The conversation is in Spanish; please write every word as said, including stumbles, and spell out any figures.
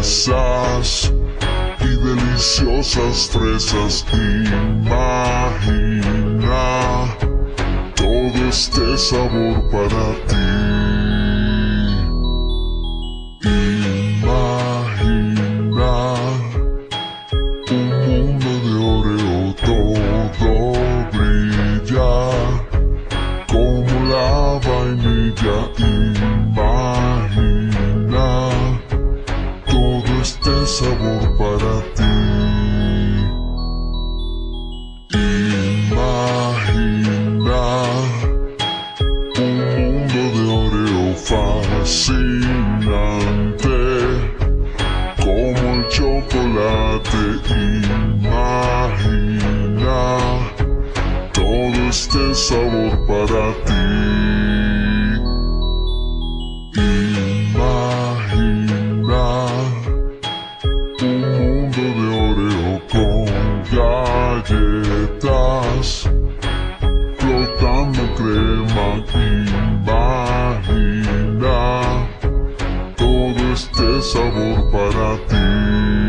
cerezas y deliciosas fresas. Imagina todo este sabor para ti. Imagina un mundo de Oreo, todo brilla como la vainilla. Imagina todo este sabor para ti. Imagina un mundo de Oreo fascinante como el chocolate. Imagina todo este sabor para ti. Imagina un mundo de Oreo con galletas flotando crema. Imagina todo este sabor para ti.